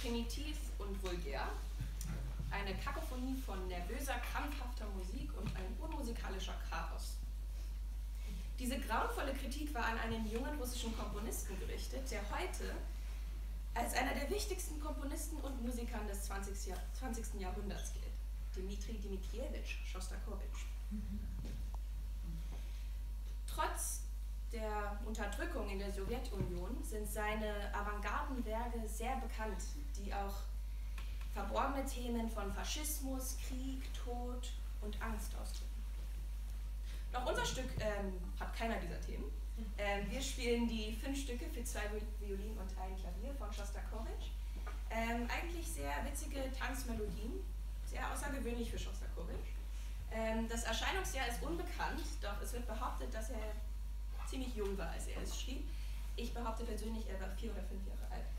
primitiv und vulgär, eine Kakophonie von nervöser, krampfhafter Musik und ein unmusikalischer Chaos. Diese grauenvolle Kritik war an einen jungen russischen Komponisten gerichtet, der heute als einer der wichtigsten Komponisten und Musikern des 20. Jahrhunderts gilt, Dmitri Dmitriewitsch Schostakowitsch. Trotz der Unterdrückung in der Sowjetunion sind seine Avantgardenwerke sehr bekannt, die auch verborgene Themen von Faschismus, Krieg, Tod und Angst ausdrücken. Doch unser Stück hat keiner dieser Themen. Wir spielen die 5 Stücke für 2 Violinen und ein Klavier von Schostakowitsch. Eigentlich sehr witzige Tanzmelodien, sehr außergewöhnlich für Schostakowitsch. Das Erscheinungsjahr ist unbekannt, doch es wird behauptet, dass er ziemlich jung war, als er es schrieb. Ich behaupte persönlich, er war 4 oder 5 Jahre alt.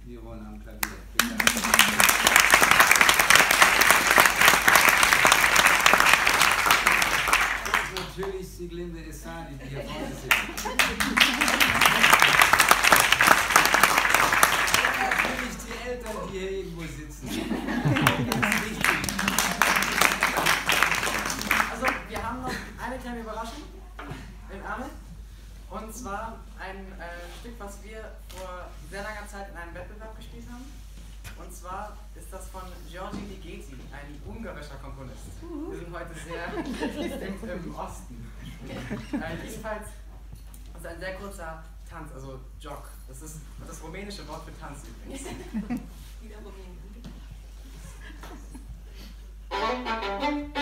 Yvonne am Klavier. Vielen Dank. Und natürlich Sieglinde Essadi, die hier vorne sitzt. Natürlich die Eltern, die hier irgendwo sitzen. Ganz wichtig. Also, wir haben noch eine kleine Überraschung im Ärmel. Und zwar ein Stück, was wir vor sehr langer Zeit in einem Wettbewerb gespielt haben. Und zwar ist das von Georgi Ligeti, ein ungarischer Komponist. Wir sind heute sehr im Osten. Jedenfalls ist ein sehr kurzer Tanz, also Jog. Das ist das rumänische Wort für Tanz übrigens. Wieder Rumänien.